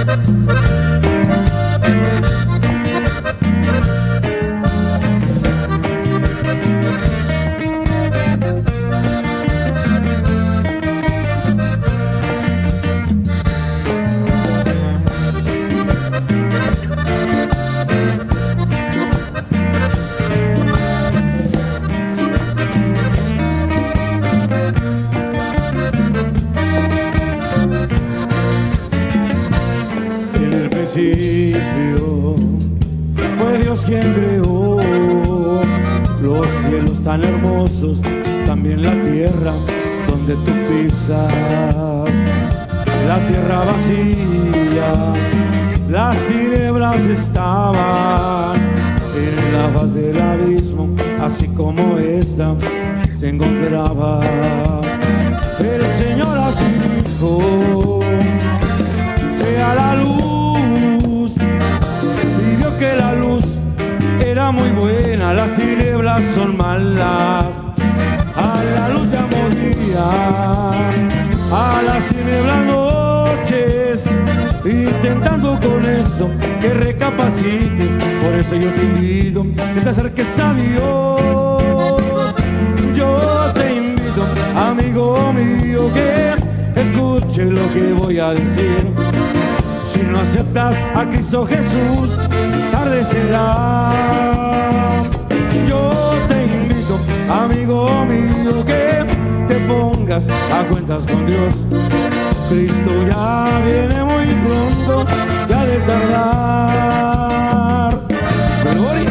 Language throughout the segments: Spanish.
Fue Dios quien creó los cielos tan hermosos, también la tierra donde tú pisas. La tierra vacía, las tinieblas estaban en la faz del abismo, así como esta se encontraba. El Señor así dijo: sea la luz, y vio que la luz era muy buena, las tinieblas son malas. A la luz llamó día, a las tinieblas noches, intentando con eso que recapacites. Por eso yo te invito que te acerques a Dios. Yo te invito, amigo mío, que escuche lo que voy a decir. Si no aceptas a Cristo Jesús, tarde será. Yo te invito, amigo mío, que te pongas a cuentas con Dios. Cristo ya viene muy pronto, ya de tardar. Gloria.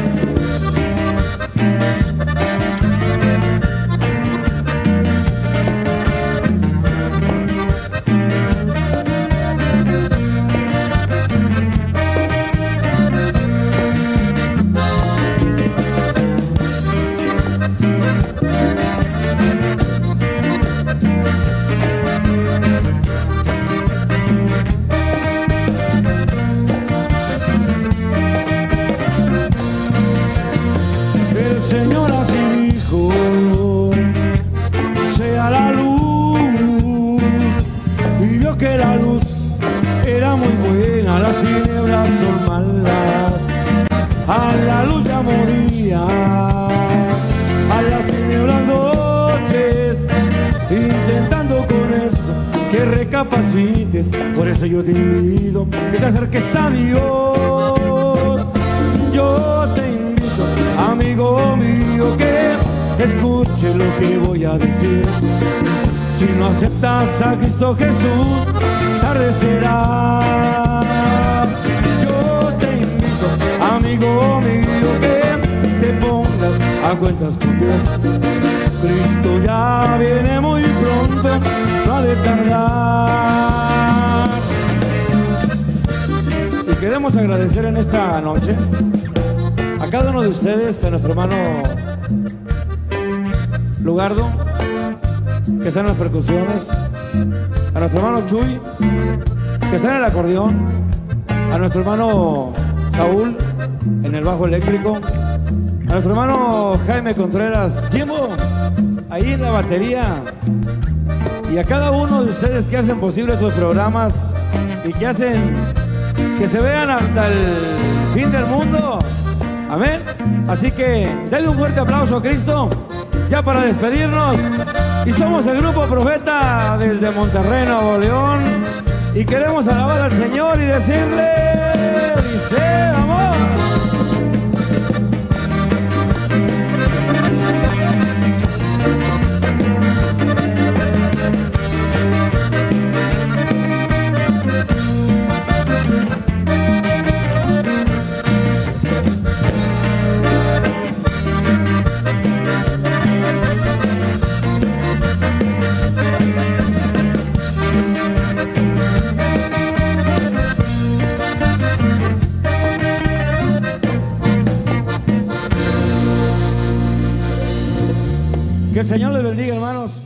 Señor así dijo: sea la luz, y vio que la luz era muy buena, las tinieblas son malas. A la luz llamó día, a las tinieblas noches, intentando con esto que recapacites. Por eso yo te invito que te acerques a Dios. Yo te invito, amigo mío, que escuche lo que voy a decir. Si no aceptas a Cristo Jesús, tarde será. Yo te invito, amigo mío, que te pongas a cuentas con Dios. Cristo ya viene muy pronto, no ha de tardar. Y queremos agradecer en esta noche a cada uno de ustedes, a nuestro hermano Lugardo, que está en las percusiones, a nuestro hermano Chuy, que está en el acordeón, a nuestro hermano Saúl en el bajo eléctrico, a nuestro hermano Jaime Contreras Jimbo ahí en la batería, y a cada uno de ustedes que hacen posible estos programas y que hacen que se vean hasta el fin del mundo. Amén. Así que denle un fuerte aplauso a Cristo ya para despedirnos. Y somos el Grupo Profeta desde Monterrey, Nuevo León, y queremos alabar al Señor y decirle: dice, amor. Que el Señor les bendiga, hermanos.